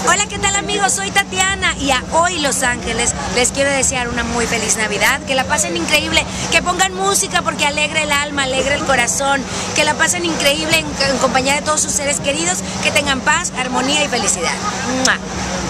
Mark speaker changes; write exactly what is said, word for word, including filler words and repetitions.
Speaker 1: Hola, ¿qué tal amigos? Soy Tatiana y a hoy Los Ángeles les quiero desear una muy feliz Navidad, que la pasen increíble, que pongan música porque alegra el alma, alegra el corazón, que la pasen increíble en, en compañía de todos sus seres queridos, que tengan paz, armonía y felicidad. ¡Mua!